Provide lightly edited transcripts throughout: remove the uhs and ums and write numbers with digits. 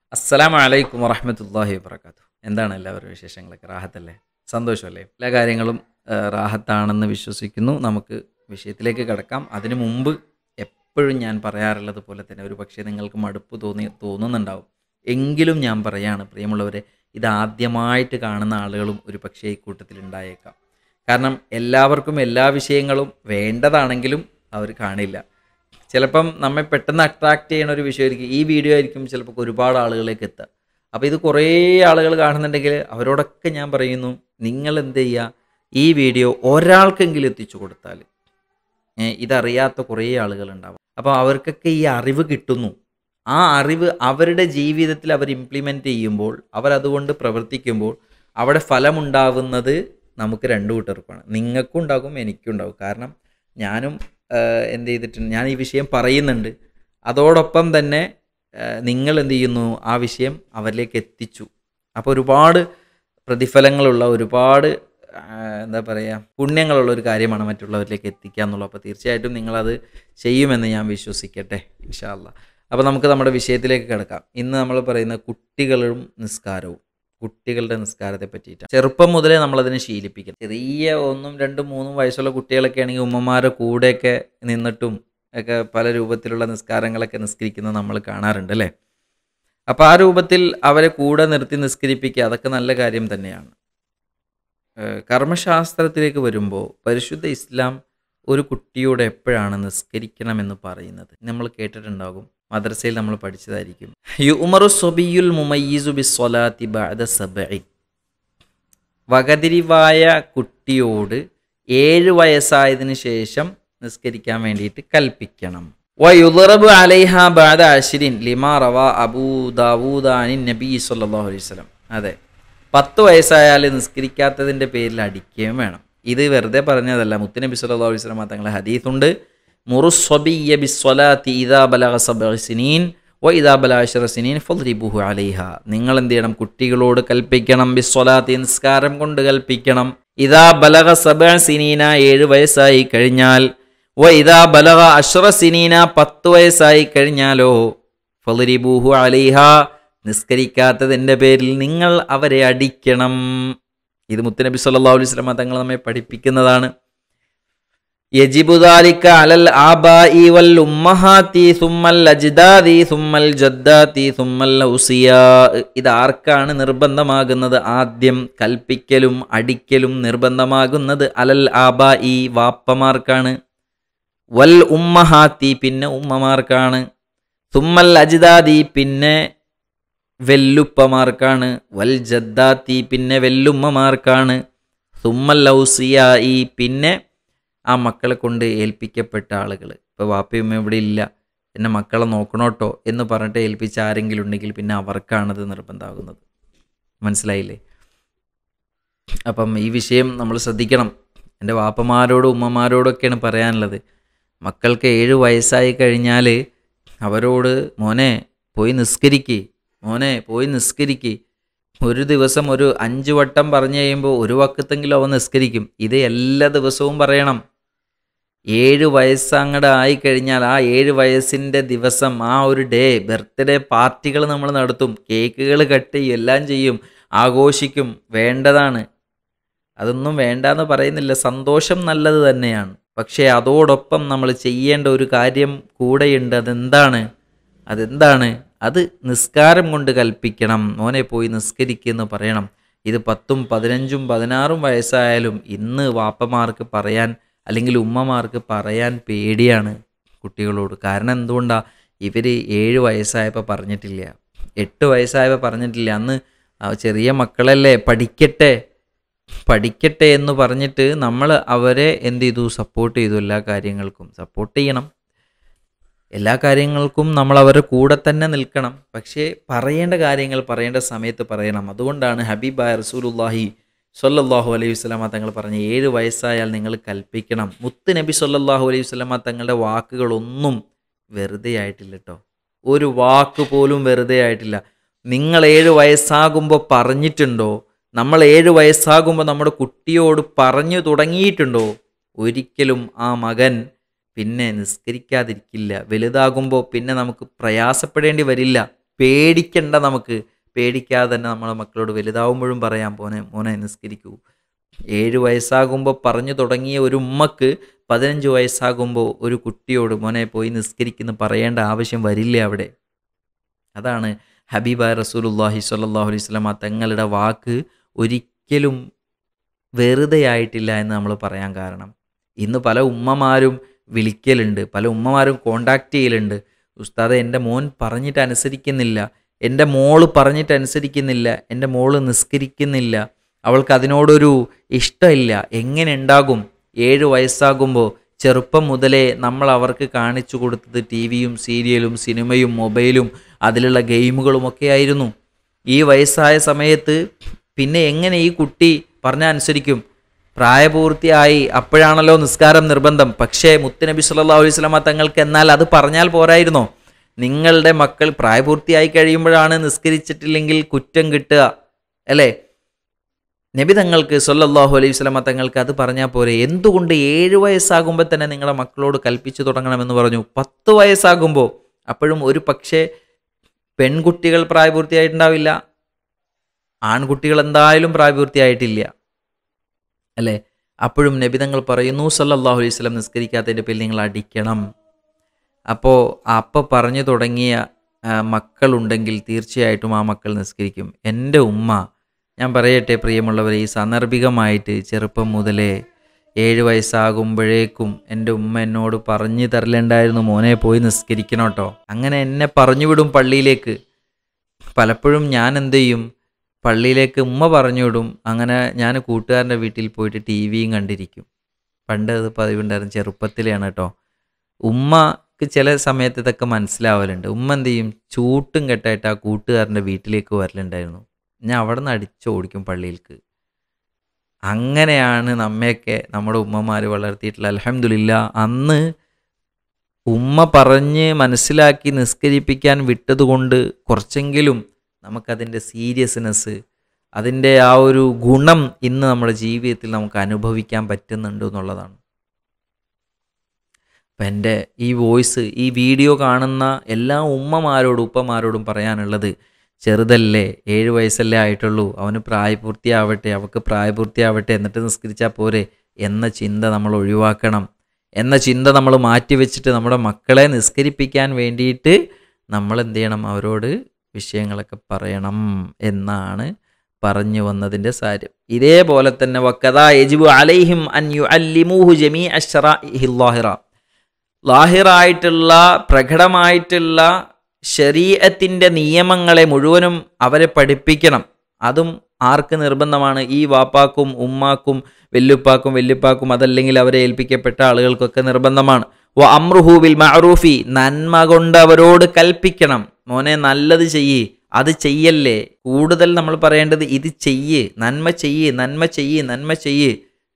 അസ്സലാമു അലൈക്കും വറഹ്മത്തുള്ളാഹി വബറകാതുഹു. എന്താണ് എല്ലാവരുടെ വിശേഷങ്ങളൊക്കെ? റാഹത്തല്ലേ? സന്തോഷമല്ലേ? എല്ലാ കാര്യങ്ങളും റാഹത്താണെന്ന് വിശ്വസിക്കുന്നു. നമുക്ക് വിഷയത്തിലേക്ക് കടക്കാം. അതിനു മുമ്പ് എപ്പോഴും ഞാൻ പറയാറുള്ളത് പോലെ തന്നെ ഒരു പക്ഷേ നിങ്ങൾക്ക് മടുപ്പ് തോന്നുന്നുണ്ടാവും. എങ്കിലും ഞാൻ പറയാണ് പ്രിയമുള്ളവരെ, ഇതാദ്യമായിട്ട് കാണുന്ന ആളുകളും ഒരു പക്ഷേ ഈ കൂട്ടത്തിൽ ഉണ്ടായേക്കാം. കാരണം എല്ലാവർക്കും എല്ലാ വിഷയങ്ങളും വേണ്ടതാണെങ്കിലും അവർ കാണില്ല. ചിലപ്പം നമ്മെ പെട്ടെന്ന് അട്രാക്റ്റ് ചെയ്യുന്ന ഒരു വിഷയമായിരിക്കും ഈ വീഡിയോ ആയിരിക്കും ചിലപ്പോൾ ഒരുപാട് ആളുകളിലേക്ക് എത്തുക. അപ്പോൾ ഇത് കുറേ ആളുകൾ കാണുന്നുണ്ടെങ്കിൽ അവരോടൊക്കെ ഞാൻ പറയുന്നു, നിങ്ങൾ എന്ത് ചെയ്യുക, ഈ വീഡിയോ ഒരാൾക്കെങ്കിലും എത്തിച്ചു കൊടുത്താൽ ഇതറിയാത്ത കുറേ ആളുകളുണ്ടാവും. അപ്പോൾ അവർക്കൊക്കെ ഈ അറിവ് കിട്ടുന്നു. ആ അറിവ് അവരുടെ ജീവിതത്തിൽ അവർ ഇംപ്ലിമെൻ്റ് ചെയ്യുമ്പോൾ, അവരതുകൊണ്ട് പ്രവർത്തിക്കുമ്പോൾ അവിടെ ഫലമുണ്ടാവുന്നത് നമുക്ക് രണ്ടു കൂട്ടർക്കാണ്. നിങ്ങൾക്കും ഉണ്ടാകും, എനിക്കും ഉണ്ടാകും. കാരണം ഞാനും എന്ത് ചെയ്തിട്ടുണ്ട്, ഞാൻ ഈ വിഷയം പറയുന്നുണ്ട്, അതോടൊപ്പം തന്നെ നിങ്ങൾ എന്ത് ചെയ്യുന്നു, ആ വിഷയം അവരിലേക്ക് എത്തിച്ചു. അപ്പോൾ ഒരുപാട് പ്രതിഫലങ്ങളുള്ള, ഒരുപാട് എന്താ പറയുക, പുണ്യങ്ങളുള്ള ഒരു കാര്യമാണ് മറ്റുള്ളവരിലേക്ക് എത്തിക്കുക എന്നുള്ളത്. അപ്പോൾ തീർച്ചയായിട്ടും നിങ്ങളത് ചെയ്യുമെന്ന് ഞാൻ വിശ്വസിക്കട്ടെ, ഇൻഷാ അല്ലാഹ്. അപ്പോൾ നമുക്ക് നമ്മുടെ വിഷയത്തിലേക്ക് കിടക്കാം. ഇന്ന് നമ്മൾ പറയുന്ന കുട്ടികളും നിസ്കാരവും, കുട്ടികളുടെ നിസ്കാരത്തെ പറ്റിയിട്ടാണ്. ചെറുപ്പം മുതലേ നമ്മളതിനെ ശീലിപ്പിക്കണം. ചെറിയ 1, 2, 3 വയസ്സുള്ള കുട്ടികളൊക്കെ ആണെങ്കിൽ ഉമ്മമാരുടെ കൂടെയൊക്കെ നിന്നിട്ടും ഒക്കെ പല രൂപത്തിലുള്ള നിസ്കാരങ്ങളൊക്കെ നിസ്കരിക്കുന്നത് നമ്മൾ കാണാറുണ്ട് അല്ലേ. അപ്പോൾ ആ രൂപത്തിൽ അവരെ കൂടെ നിർത്തി നിസ്കരിപ്പിക്കുക, അതൊക്കെ നല്ല കാര്യം തന്നെയാണ്. കർമ്മശാസ്ത്രത്തിലേക്ക് വരുമ്പോൾ പരിശുദ്ധ ഇസ്ലാം ഒരു കുട്ടിയോട് എപ്പോഴാണ് നിസ്കരിക്കണമെന്ന് പറയുന്നത് നമ്മൾ കേട്ടിട്ടുണ്ടാകും, മദ്രസയിൽ നമ്മൾ പഠിച്ചതായിരിക്കും. യുമറു സബിയുൽ മുമയ്യിസു ബിസ്സലാത്തി ബഅദ സബ്ഇ. വകതിരിവായ കുട്ടിയോട് 7 വയസ്സായതിനു ശേഷം നിസ്കരിക്കാൻ വേണ്ടിയിട്ട് കൽപ്പിക്കണം. വയുദ്റബു അലൈഹ ബഅദ അശ്രിൻ ലിമാ റവാ അബൂ ദാവൂദ അനിൻ നബി സല്ലല്ലാഹു അലൈഹി വസല്ലം. അതെ, 10 വയസ്സായാൽ നിസ്കരിക്കാത്തതിൻ്റെ പേരിൽ അടിക്കുകയും വേണം. ഇത് വെറുതെ പറഞ്ഞതല്ല, മുത്തുനബി സല്ലല്ലാഹു അലൈഹി വസല്ലം തങ്ങളുടെ ഹദീസുണ്ട്. മുറുസ്വബിയ്യ ബിസ്സലാത്തി ഇദാ ബലഗ 7 സിനീൻ വ ഇദാ ബലഗ 10 സിനീൻ ഫദ്രിബുഹു അലൈഹ. നിങ്ങൾ എന്ത് ചെയ്യണം, കുട്ടികളോട് കൽപ്പിക്കണം, ബിസ്സലാത്തി നിസ്കാരം കൊണ്ട് കൽപ്പിക്കണം. ഇദാ ബലഗ 7 സിനീന 7 വയസ്സായി കഴിഞ്ഞാൽ, വ ഇദാ ബലഗ 10 സിനീന 10 വയസ്സായി കഴിഞ്ഞാലോ, ഫദ്രിബുഹു അലൈഹ നിസ്കരിക്കാത്തതിൻ്റെ പേരിൽ നിങ്ങൾ അവരെ അടിക്കണം. ഇത് മുത്തുനബി സല്ലല്ലാഹു അലൈഹി വസല്ലം തങ്ങൾ നമ്മെ പഠിപ്പിക്കുന്നതാണ്. യജിബു ദാലിക അലൽ ആബാഇ വൽ ഉമ്മഹാതി സുമ്മൽ അജ്ദാദി സുമ്മൽ ജദ്ദാതി സുമ്മൽ ഔസിയാ. ഇത് ആർക്കാണ് നിർബന്ധമാകുന്നത്? ആദ്യം കൽപ്പിക്കലും അടിക്കലും നിർബന്ധമാകുന്നത് അലൽ ആബാഇ വാപ്പമാർക്കാണ്, വൽ ഉമ്മഹാത്തി പിന്നെ ഉമ്മമാർക്കാണ്, സുമ്മൽ അജ്ദാദി പിന്നെ വെല്ലുപ്പമാർക്കാണ്, വൽ ജദ്ദാത്തി പിന്നെ വെല്ലുമ്മമാർക്കാണ്, സുമ്മൽ ഔസിയായി പിന്നെ ആ മക്കളെ കൊണ്ട് ഏൽപ്പിക്കപ്പെട്ട ആളുകൾ. ഇപ്പോൾ വാപ്പയും ഇവിടെ ഇല്ല, എന്നെ മക്കളെ നോക്കണോട്ടോ എന്ന് പറഞ്ഞിട്ട് ഏൽപ്പിച്ച ആരെങ്കിലും ഉണ്ടെങ്കിൽ പിന്നെ അവർക്കാണത് നിർബന്ധമാകുന്നത്. മനസ്സിലായില്ലേ? അപ്പം ഈ വിഷയം നമ്മൾ ശ്രദ്ധിക്കണം. എൻ്റെ വാപ്പമാരോടും ഉമ്മമാരോടൊക്കെയാണ് പറയാനുള്ളത്. മക്കൾക്ക് 7 വയസ്സായി കഴിഞ്ഞാൽ അവരോട് മോനെ പോയി നിസ്കരിക്ക്, മോനെ പോയി നിസ്കരിക്ക്. ഒരു ദിവസം ഒരു 5 വട്ടം പറഞ്ഞു കഴിയുമ്പോൾ ഒരു വക്കത്തെങ്കിലും അവൻ നിസ്കരിക്കും. ഇത് എല്ലാ ദിവസവും പറയണം. 7 വയസ്സങ്ങടെ ആയിക്കഴിഞ്ഞാൽ ആ 7 വയസ്സിൻ്റെ ദിവസം, ആ ഒരു ഡേ, ബർത്ത്ഡേ പാർട്ടികൾ നമ്മൾ നടത്തും, കേക്കുകൾ കട്ട് ചെയ്യും, എല്ലാം ചെയ്യും, ആഘോഷിക്കും. വേണ്ടതാണ്, അതൊന്നും വേണ്ടാന്ന് പറയുന്നില്ല, സന്തോഷം നല്ലത് തന്നെയാണ്. പക്ഷേ അതോടൊപ്പം നമ്മൾ ചെയ്യേണ്ട ഒരു കാര്യം കൂടെയുണ്ട്. അതെന്താണ്? അത് നിസ്കാരം കൊണ്ട് കൽപ്പിക്കണം. മോനെ പോയി നിസ്കരിക്കുമെന്ന് പറയണം. ഇത് 10, 15, 16 വയസ്സായാലും ഇന്ന് വാപ്പമാർക്ക് പറയാൻ അല്ലെങ്കിൽ ഉമ്മമാർക്ക് പറയാൻ പേടിയാണ് കുട്ടികളോട്. കാരണം എന്തുകൊണ്ടാണ്? ഇവർ 7 വയസ്സായപ്പോൾ പറഞ്ഞിട്ടില്ല, 8 വയസ്സായപ്പോൾ പറഞ്ഞിട്ടില്ല. അന്ന് ചെറിയ മക്കളല്ലേ, പഠിക്കട്ടെ എന്ന് പറഞ്ഞിട്ട് നമ്മൾ അവരെ എന്ത് ചെയ്തു? സപ്പോർട്ട് ചെയ്തു. എല്ലാ കാര്യങ്ങൾക്കും സപ്പോർട്ട് ചെയ്യണം, എല്ലാ കാര്യങ്ങൾക്കും നമ്മൾ അവരുടെ കൂടെ തന്നെ നിൽക്കണം. പക്ഷേ പറയേണ്ട കാര്യങ്ങൾ പറയേണ്ട സമയത്ത് പറയണം. അതുകൊണ്ടാണ് ഹബീബായ റസൂലുള്ളാഹി സ്വല്ലല്ലാഹു അലൈഹി വസല്ലമ തങ്ങൾ പറഞ്ഞ് 7 വയസ്സായാൽ നിങ്ങൾ കൽപ്പിക്കണം. മുത്ത് നബി സ്വല്ലല്ലാഹു അലൈഹി വസല്ലമ തങ്ങളുടെ വാക്കുകളൊന്നും വെറുതെ ആയിട്ടില്ല കേട്ടോ, ഒരു വാക്ക് പോലും വെറുതെ ആയിട്ടില്ല. നിങ്ങൾ 7 വയസ്സാകുമ്പോൾ പറഞ്ഞിട്ടുണ്ടോ? നമ്മൾ 7 വയസ്സാകുമ്പോൾ നമ്മുടെ കുട്ടിയോട് പറഞ്ഞു തുടങ്ങിയിട്ടുണ്ടോ? ഒരിക്കലും ആ മകൻ പിന്നെ നിസ്കരിക്കാതിരിക്കില്ല. വലുതാകുമ്പോൾ പിന്നെ നമുക്ക് പ്രയാസപ്പെടേണ്ടി വരില്ല. പേടിക്കണ്ട, നമുക്ക് പേടിക്കാതെ തന്നെ നമ്മളെ മക്കളോട് വലുതാവുമ്പോഴും പറയാം, മോനെ നിസ്കരിക്കൂ. 7 വയസ്സാകുമ്പോൾ പറഞ്ഞു തുടങ്ങിയ ഒരു ഉമ്മക്ക് 15 വയസ്സാകുമ്പോൾ ഒരു കുട്ടിയോട് മോനെ പോയി നിസ്കരിക്കുന്നു പറയേണ്ട ആവശ്യം വരില്ല അവിടെ. അതാണ് ഹബീബായ റസൂലുള്ളാഹി സ്വല്ലല്ലാഹു അലൈഹി വസല്ലമ തങ്ങളുടെ വാക്ക് ഒരിക്കലും വെറുതെ ആയിട്ടില്ല എന്ന് നമ്മൾ പറയാൻ കാരണം. ഇന്ന് പല ഉമ്മമാരും വിളിക്കലുണ്ട്, പല ഉമ്മമാരും കോണ്ടാക്ട് ചെയ്യലുണ്ട്. ഉസ്താദെ, എൻ്റെ മോൻ പറഞ്ഞിട്ട് അനുസരിക്കുന്നില്ല, എൻ്റെ മോള് പറഞ്ഞിട്ട് അനുസരിക്കുന്നില്ല, എൻ്റെ മോള് നിസ്കരിക്കുന്നില്ല, അവൾക്ക് അതിനോടൊരു ഇഷ്ടമില്ല. എങ്ങനെ ഉണ്ടാകും? 7 വയസ്സാകുമ്പോൾ ചെറുപ്പം മുതലേ നമ്മൾ അവർക്ക് കാണിച്ചു കൊടുത്തത് ടിവിയും സീരിയലും സിനിമയും മൊബൈലും അതിലുള്ള ഗെയിമുകളുമൊക്കെ ആയിരുന്നു. ഈ വയസ്സായ സമയത്ത് പിന്നെ എങ്ങനെ ഈ കുട്ടി പറഞ്ഞാൽ അനുസരിക്കും? പ്രായപൂർത്തിയായി അപ്പോഴാണല്ലോ നിസ്കാരം നിർബന്ധം. പക്ഷേ മുത്തുനബി സല്ലല്ലാഹു അലൈഹി വസല്ലമ തങ്ങൾക്ക് എന്നാൽ അത് പറഞ്ഞാൽ പോരായിരുന്നോ? നിങ്ങളുടെ മക്കൾ പ്രായപൂർത്തിയായി കഴിയുമ്പോഴാണ് നിസ്കരിച്ചിട്ടില്ലെങ്കിൽ കുറ്റം കിട്ടുക, അല്ലേ? നബി തങ്ങൾക്ക് സല്ലല്ലാഹു അലൈഹി വസല്ലമ തങ്ങൾക്ക് അത് പറഞ്ഞാൽ പോരെ? എന്തുകൊണ്ട് 7 വയസ്സാകുമ്പോൾ തന്നെ നിങ്ങളുടെ മക്കളോട് കൽപ്പിച്ചു തുടങ്ങണമെന്ന് പറഞ്ഞു? 10 വയസ്സാകുമ്പോൾ, അപ്പോഴും ഒരു പക്ഷേ പെൺകുട്ടികൾ പ്രായപൂർത്തിയായിട്ടുണ്ടാവില്ല, ആൺകുട്ടികൾ എന്തായാലും പ്രായപൂർത്തിയായിട്ടില്ല, അല്ലേ? അപ്പോഴും നബി തങ്ങൾ പറയുന്നു സല്ലല്ലാഹു അലൈഹി വസല്ലം നിസ്കരിക്കാത്തതിൻ്റെ പേരിൽ നിങ്ങൾ അടിക്കണം. അപ്പോൾ പറഞ്ഞു തുടങ്ങിയ മക്കളുണ്ടെങ്കിൽ തീർച്ചയായിട്ടും ആ മക്കൾ നിസ്കരിക്കും. എൻ്റെ ഉമ്മ, ഞാൻ പറയട്ടെ പ്രിയമുള്ളവരെ, ഈ സാന്ദർഭികമായിട്ട് ചെറുപ്പം മുതലേ 7 വയസ്സാകുമ്പോഴേക്കും എൻ്റെ ഉമ്മ എന്നോട് പറഞ്ഞു തരലുണ്ടായിരുന്നു, മോനെ പോയി നിസ്കരിക്കണം കേട്ടോ. അങ്ങനെ എന്നെ പറഞ്ഞു വിടും പള്ളിയിലേക്ക്. പലപ്പോഴും ഞാൻ എന്ത് ചെയ്യും, പള്ളിയിലേക്ക് ഉമ്മ പറഞ്ഞു വിടും. അങ്ങനെ ഞാൻ കൂട്ടുകാരൻ്റെ വീട്ടിൽ പോയിട്ട് ടി വിയും കണ്ടിരിക്കും. പണ്ട് അത് പതിവുണ്ടായിരുന്നു, ചെറുപ്പത്തിലാണ് കേട്ടോ. ഉമ്മക്ക് ചില സമയത്ത് ഇതൊക്കെ മനസ്സിലാവലുണ്ട്. ഉമ്മ എന്ത് ചെയ്യും, ചൂട്ടും കെട്ടായിട്ട് ആ കൂട്ടുകാരൻ്റെ വീട്ടിലേക്ക് വരലുണ്ടായിരുന്നു. ഞാൻ അവിടെ നിന്ന് അടിച്ചോടിക്കും പള്ളിയിലേക്ക്. അങ്ങനെയാണ് നമ്മയൊക്കെ നമ്മുടെ ഉമ്മമാർ വളർത്തിയിട്ടുള്ള. അൽഹംദുലില്ലാ, അന്ന് ഉമ്മ പറഞ്ഞ് മനസ്സിലാക്കി നിസ്കരിപ്പിക്കാൻ വിട്ടതുകൊണ്ട് കുറച്ചെങ്കിലും നമുക്കതിൻ്റെ സീരിയസ്നെസ്, അതിൻ്റെ ആ ഒരു ഗുണം ഇന്ന് നമ്മുടെ ജീവിതത്തിൽ നമുക്ക് അനുഭവിക്കാൻ പറ്റുന്നുണ്ട് എന്നുള്ളതാണ്. അപ്പം എൻ്റെ ഈ വോയിസ്, ഈ വീഡിയോ കാണുന്ന എല്ലാ ഉമ്മമാരോടും ഉപ്പമാരോടും പറയാനുള്ളത്, ചെറുതല്ലേ, 7 വയസ്സല്ലേ ആയിട്ടുള്ളൂ, അവന് പ്രായപൂർത്തിയാവട്ടെ, അവൾക്ക് പ്രായപൂർത്തിയാവട്ടെ, എന്നിട്ട് നിസ്കരിച്ചാൽ പോരെ എന്ന ചിന്ത നമ്മൾ ഒഴിവാക്കണം. എന്ന ചിന്ത നമ്മൾ മാറ്റിവെച്ചിട്ട് നമ്മുടെ മക്കളെ നിസ്കരിപ്പിക്കാൻ വേണ്ടിയിട്ട് നമ്മൾ എന്ത് ചെയ്യണം, അവരോട് വിഷയങ്ങളൊക്കെ പറയണം എന്നാണ് പറഞ്ഞു വന്നതിൻ്റെ സാരം. ഇതേപോലെ തന്നെ വക്കദാ യജിബു അലൈഹിം അൻ യുഅല്ലിമൂഹു ജമീഅ ശറാഇഹിൽ ലാഹിറ, ലാഹിറായിട്ടുള്ള പ്രകടമായിട്ടുള്ള ശരീഅത്തിൻ്റെ നിയമങ്ങളെ മുഴുവനും അവരെ പഠിപ്പിക്കണം. അതും ആർക്ക് നിർബന്ധമാണ്? ഈ വാപ്പാക്കും ഉമ്മാക്കും വല്യുപ്പാക്കും അതല്ലെങ്കിൽ അവരെ ഏൽപ്പിക്കപ്പെട്ട ആളുകൾക്കൊക്കെ നിർബന്ധമാണ്. വ അംറുഹു ബിൽ മഅറൂഫി, നന്മ കൊണ്ട് അവരോട് കൽപ്പിക്കണം. മോനെ നല്ലത് ചെയ്യ്, അത് ചെയ്യല്ലേ. കൂടുതൽ നമ്മൾ പറയേണ്ടത് ഇത് ചെയ്യ്, നന്മ ചെയ്യ്.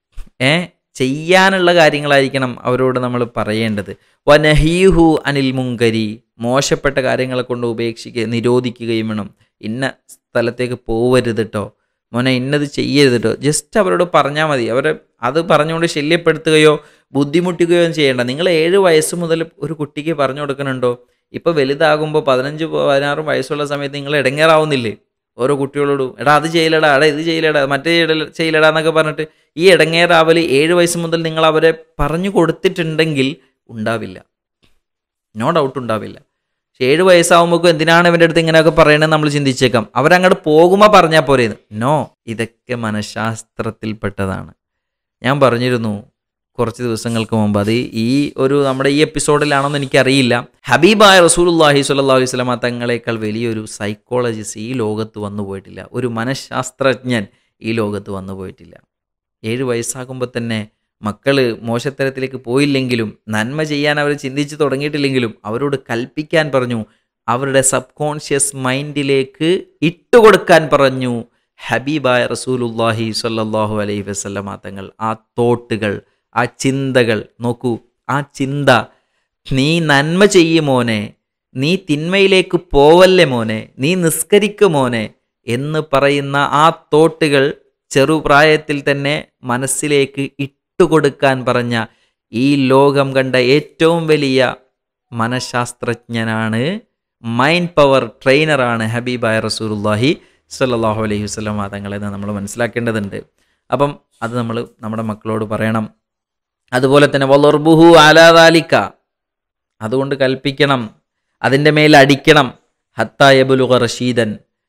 ചെയ്യാനുള്ള കാര്യങ്ങളായിരിക്കണം അവരോട് നമ്മൾ പറയേണ്ടത്. വനഹീഹു അനിൽ മുങ്കരി, മോശപ്പെട്ട കാര്യങ്ങളെ കൊണ്ട് നിരോധിക്കുകയും വേണം. ഇന്ന സ്ഥലത്തേക്ക് പോവരുത് കേട്ടോ, മോനെ ഇന്നത് ചെയ്യരുത് കേട്ടോ. ജസ്റ്റ് അവരോട് പറഞ്ഞാൽ മതി. അവരെ അത് പറഞ്ഞുകൊണ്ട് ശല്യപ്പെടുത്തുകയോ ബുദ്ധിമുട്ടിക്കുകയോ ചെയ്യേണ്ട. നിങ്ങൾ 7 വയസ്സ് മുതൽ ഒരു കുട്ടിക്ക് പറഞ്ഞു കൊടുക്കുന്നുണ്ടോ? ഇപ്പോൾ വലുതാകുമ്പോൾ 15-16 വയസ്സുള്ള സമയത്ത് നിങ്ങൾ ഇടങ്ങേറാവുന്നില്ലേ ഓരോ കുട്ടികളോടും? എടാ അത് ചെയ്യലടാ, ഇത് ചെയ്യലടാ, മറ്റേ ചെയ്യലടാ എന്നൊക്കെ പറഞ്ഞിട്ട് ഈ ഇടങ്ങേറാവൽ 7 വയസ്സ് മുതൽ നിങ്ങൾ അവരെ പറഞ്ഞു കൊടുത്തിട്ടുണ്ടെങ്കിൽ ഉണ്ടാവില്ല, നോ ഡൗട്ട് ഉണ്ടാവില്ല. പക്ഷെ 7 വയസ്സാകുമ്പോൾ എന്തിനാണ് ഇവൻ്റെ അടുത്ത് ഇങ്ങനെയൊക്കെ പറയണമെന്ന് നമ്മൾ ചിന്തിച്ചേക്കാം. അവരങ്ങോട്ട് പോകുമ്പോൾ പറഞ്ഞാൽ പോരേന്ന്. നോ, ഇതൊക്കെ മനഃശാസ്ത്രത്തിൽപ്പെട്ടതാണ്. ഞാൻ പറഞ്ഞിരുന്നു കുറച്ച് ദിവസങ്ങൾക്ക് മുമ്പ്, അത് നമ്മുടെ ഈ എപ്പിസോഡിലാണോന്ന് എനിക്കറിയില്ല. ഹബീബായ റസൂലുള്ളാഹി സ്വല്ലല്ലാഹു അലൈഹി വസല്ലമ തങ്ങളേക്കാൾ വലിയൊരു സൈക്കോളജിസ്റ്റ് ഈ ലോകത്ത് വന്നു പോയിട്ടില്ല, ഒരു മനഃശാസ്ത്രജ്ഞൻ ഈ ലോകത്ത് വന്നു പോയിട്ടില്ല. 7 വയസ്സാകുമ്പോൾ തന്നെ മക്കൾ മോശത്തരത്തിലേക്ക് പോയില്ലെങ്കിലും, നന്മ ചെയ്യാൻ അവർ ചിന്തിച്ച് തുടങ്ങിയിട്ടില്ലെങ്കിലും അവരോട് കൽപ്പിക്കാൻ പറഞ്ഞു, അവരുടെ സബ് കോൺഷ്യസ് മൈൻഡിലേക്ക് ഇട്ടുകൊടുക്കാൻ പറഞ്ഞു ഹബീബായ റസൂലുള്ളാഹി സ്വല്ലല്ലാഹു അലൈഹി വസല്ലമ തങ്ങൾ. ആ തോട്ടുകൾ, ആ ചിന്തകൾ നോക്കൂ. ആ ചിന്ത, നീ നന്മ ചെയ്യ് മോനെ, നീ തിന്മയിലേക്ക് പോവല്ലേ മോനെ, നീ നിസ്കരിക്കു മോനെ എന്ന് പറയുന്ന ആ തോട്ടുകൾ ചെറുപ്രായത്തിൽ തന്നെ മനസ്സിലേക്ക് ഇട്ടുകൊടുക്കാൻ പറഞ്ഞ ഈ ലോകം കണ്ട ഏറ്റവും വലിയ മനഃശാസ്ത്രജ്ഞനാണ് മൈൻഡ് പവർ ട്രെയിനറാണ് ഹബീബായ റസൂലുള്ളാഹി സ്വല്ലല്ലാഹു അലൈഹി വസല്ലം തങ്ങളെന്ന് നമ്മൾ മനസ്സിലാക്കേണ്ടതുണ്ട്. അപ്പം അത് നമ്മൾ നമ്മുടെ മക്കളോട് പറയണം. അതുപോലെ തന്നെ വലർബുഹു അലാ ദാലിക, അതുകൊണ്ട് കൽപ്പിക്കണം, അതിൻ്റെ മേൽ അടിക്കണം. ഹത്താ യബ്ലുഗ റഷീദൻ,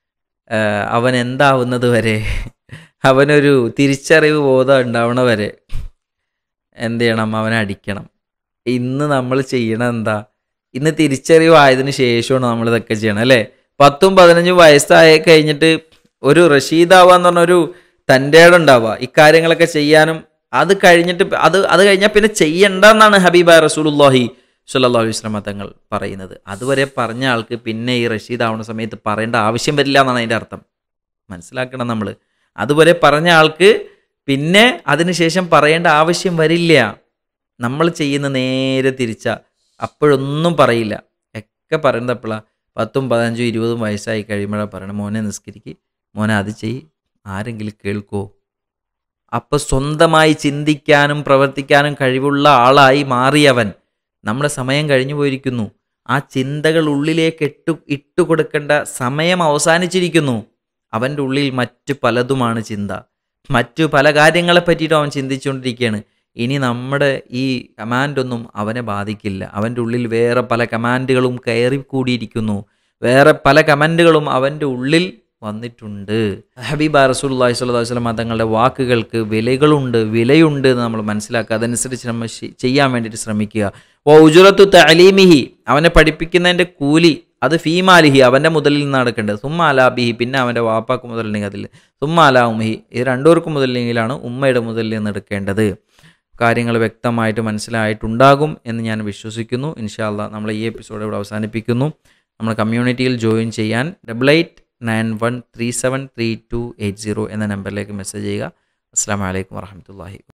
അവൻ എന്താവുന്നത് വരെ, അവനൊരു തിരിച്ചറിവ് ബോധം ഉണ്ടാവണ വരെ എന്ത് ചെയ്യണം? അവനെ അടിക്കണം. ഇന്ന് നമ്മൾ ചെയ്യണത് എന്താ? ഇന്ന് തിരിച്ചറിവായതിനു ശേഷമാണ് നമ്മളിതൊക്കെ ചെയ്യണം അല്ലേ? 10-15 വയസ്സായി കഴിഞ്ഞിട്ട് ഒരു റഷീദാവുക എന്ന് പറഞ്ഞൊരു തൻ്റെ ഇടമുണ്ടാവുക ഇക്കാര്യങ്ങളൊക്കെ ചെയ്യാനും. അത് കഴിഞ്ഞിട്ട് അത് കഴിഞ്ഞാൽ പിന്നെ ചെയ്യണ്ടെന്നാണ് ഹബീബായ റസൂലുള്ളാഹി സ്വല്ലല്ലാഹു അലൈഹി വസല്ലം തങ്ങൾ പറയുന്നത്. അതുവരെ പറഞ്ഞ ആൾക്ക് പിന്നെ ഈ റഷീദാവുന്ന സമയത്ത് പറയേണ്ട ആവശ്യം വരില്ല എന്നാണ് അതിൻ്റെ അർത്ഥം. മനസ്സിലാക്കണം നമ്മൾ. അതുവരെ പറഞ്ഞ ആൾക്ക് പിന്നെ അതിനുശേഷം പറയേണ്ട ആവശ്യം വരില്ല. നമ്മൾ ചെയ്യുന്ന നേരെ തിരിച്ച, അപ്പോഴൊന്നും പറയില്ല. ഒക്കെ പറയുന്നത് എപ്പോഴാണ്? 10, 15, 20 വയസ്സായി കഴിയുമ്പോഴാണ് പറയണം, മോനെ നിസ്കരിക്ക്, മോനെ അത് ചെയ്യ്, ആരെങ്കിലും കേൾക്കോ? അപ്പോൾ സ്വന്തമായി ചിന്തിക്കാനും പ്രവർത്തിക്കാനും കഴിവുള്ള ആളായി മാറിയവൻ നമ്മുടെ സമയം കഴിഞ്ഞു പോയിരിക്കുന്നു. ആ ചിന്തകൾ ഉള്ളിലേക്ക് ഇട്ടു കൊടുക്കേണ്ട സമയം അവസാനിച്ചിരിക്കുന്നു. അവൻ്റെ ഉള്ളിൽ മറ്റു പലതുമാണ് ചിന്ത. മറ്റു പല കാര്യങ്ങളെ പറ്റിയിട്ടും അവൻ ചിന്തിച്ചുകൊണ്ടിരിക്കുകയാണ്. ഇനി നമ്മുടെ ഈ കമാൻഡൊന്നും അവനെ ബാധിക്കില്ല. അവൻ്റെ ഉള്ളിൽ വേറെ പല കമാൻഡുകളും കയറി കൂടിയിരിക്കുന്നു. വേറെ പല കമാൻഡുകളും അവൻ്റെ ഉള്ളിൽ വന്നിട്ടുണ്ട്. ഹബീബ റസൂലുള്ളാഹി സ്വല്ലല്ലാഹു അലൈഹി വസല്ലം തങ്ങളുടെ വാക്കുകൾക്ക് വിലയുണ്ട് എന്ന് നമ്മൾ മനസ്സിലാക്കുക. അതനുസരിച്ച് നമ്മൾ ചെയ്യാൻ വേണ്ടിയിട്ട് ശ്രമിക്കുക. ഉജ്റത്തു തഅലീമിഹി, അവനെ പഠിപ്പിക്കുന്നതിൻ്റെ കൂലി അത് ഫീമാലിഹി, അവൻ്റെ മുതലിൽ നിന്നാണ് എടുക്കേണ്ടത്. സുമ്മ അലാബിഹി, പിന്നെ അവൻ്റെ വാപ്പാക്ക് മുതലുണ്ടെങ്കിൽ അതിൽ, സുമ്മ അലാ ഉമ്മിഹി, ഇത് രണ്ടുപേർക്കും മുതലെങ്കിലാണ് ഉമ്മയുടെ മുതലിൽ നിന്ന് എടുക്കേണ്ടത്. കാര്യങ്ങൾ വ്യക്തമായിട്ട് മനസ്സിലായിട്ടുണ്ടാകും എന്ന് ഞാൻ വിശ്വസിക്കുന്നു. ഇൻഷാ അല്ലാഹ് നമ്മൾ ഈ എപ്പിസോഡ് ഇവിടെ അവസാനിപ്പിക്കുന്നു. നമ്മൾ കമ്മ്യൂണിറ്റിയിൽ ജോയിൻ ചെയ്യാൻ 8891373280 എന്ന നമ്പറിലേക്ക് മെസ്സേജ് ചെയ്യുക. അസ്സലാമു അലൈക്കും വറഹ്മത്തുള്ളാഹി.